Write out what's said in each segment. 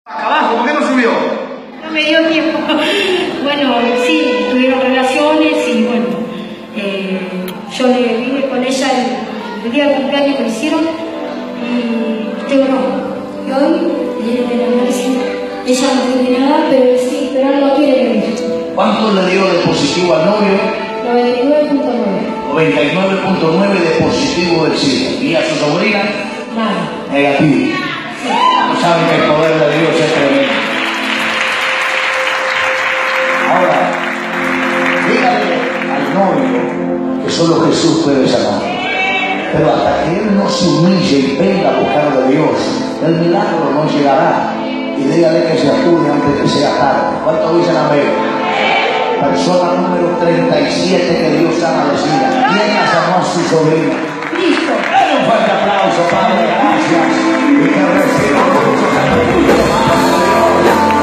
Acá abajo, ¿por qué no subió? No me dio tiempo. Bueno, sí, tuvieron relaciones y bueno, yo le vine con ella el día del cumpleaños que le hicieron y usted no. Y hoy le dieron el análisis. Ella no tiene nada, pero sí, pero no lo quiere venir. ¿Cuánto le dio de positivo al novio? 99.9. 99.9 de positivo del SIDA. ¿Y a su sobrina? Nada. Negativo. No saben que el poder de Dios es tremendo. Ahora, dígale al novio que solo Jesús puede sanar. Pero hasta que él no se humille y venga a buscar de Dios, el milagro no llegará. Y dígale que se apure antes que sea tarde. ¿Cuántos dicen amén? Persona número 37 que Dios ama decida. ¿Quién la sanó a su sobrina? Listo. Dale un fuerte aplauso, Padre, gracias. Y que reciba muchos aplausos más de Dios.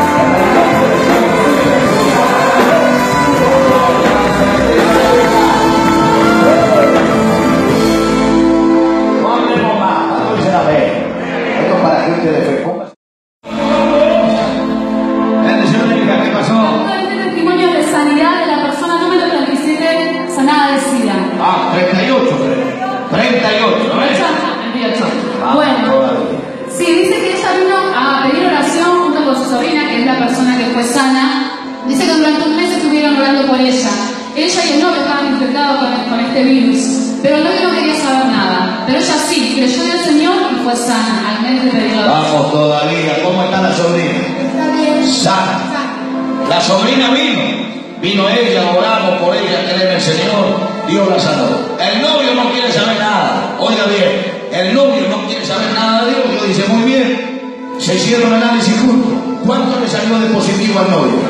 No hablemos más. ¿Cuántos dicen amén? Esto es para gente de fe. ¿Qué pasó? Testimonio de sanidad de la persona número 37 sanada de SIDA. 38, 38, ¿no es? 38. Bueno, sí, dice que ella vino a pedir oración junto con su sobrina, que es la persona que fue sana. Dice que durante un mes estuvieron orando por ella. Ella y el novio estaban infectados con este virus, pero el novio no quería saber nada. Pero ella sí, creyó en el Señor y fue sana al mes de pedir oración. Vamos todavía. ¿Cómo está la sobrina? Está bien. Sana. La sobrina vino ella, oramos por ella, cree en el Señor, Dios la sanó. El novio no quiere saber nada, oiga bien, el novio no quiere saber nada de Dios. Dios dice, muy bien, se hicieron análisis juntos. ¿Cuánto le salió de positivo al novio?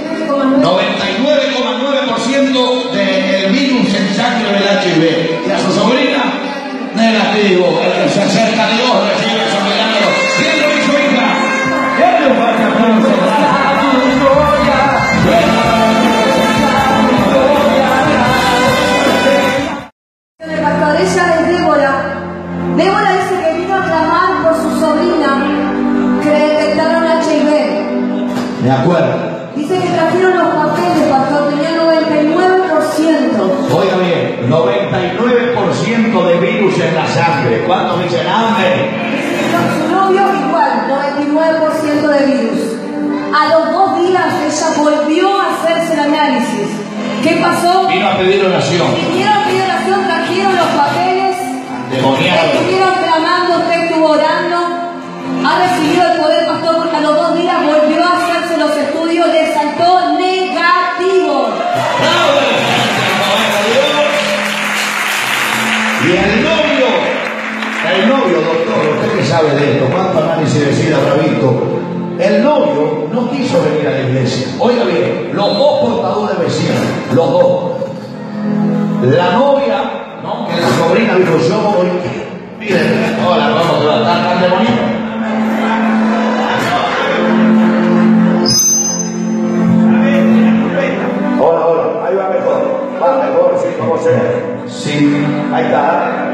99,9% del virus en sangre del HIV. Y a su sobrina, negativo. El que se acerca a Dios recibe su milagro. ¿Quién lo hizo, hija? ¿Quién le falta aplauso? El pastor, ella es Débora. Débora dice que vino a clamar por su sobrina que le detectaron HIV. De acuerdo. Dice que trajeron los papeles, pastor, tenía 99%. Oiga bien, 99% de virus en la sangre. ¿Cuántos dicen amén? Su novio igual, 99% de virus. A los 2 días ella volvió a hacerse el análisis. ¿Qué pasó? Vino a pedir oración. Vinieron a pedir oración, trajeron los papeles. Demoniado. Estuvieron clamando, usted estuvo orando. Ha recibido el poder, pastor, porque a los 2 días volvió a hacerse los estudios, le saltó negativo. Y el novio, doctor, usted que sabe de esto, ¿cuánto análisis de SIDA habrá visto? El novio no quiso venir a la iglesia. Oiga bien, los dos portadores de SIDA, los dos. La novia, ¿no? Que la sobrina dijo, yo voy. Miren, hola, vamos a estar tan demoniado. Hola, ahí va mejor, sí, como sea. Sí, ahí está.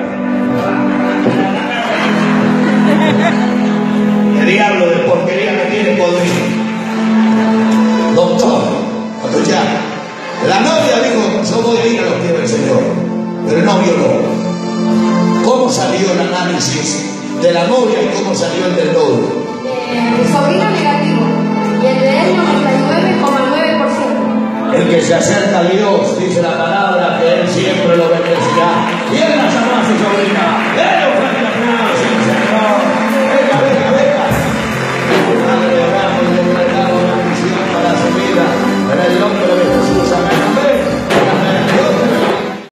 El diablo de porquería que tiene conmigo. Doctor, cuando ya la novia dijo, yo voy a ir a los pies del Señor, pero el novio no. ¿Cómo salió el análisis de la novia y cómo salió el del novio? Mi sobrino negativo y el de él 99,9%. El que se acerca a Dios, dice la palabra, que Él siempre lo bendecirá. ¿Quién la sanó a su sobrina?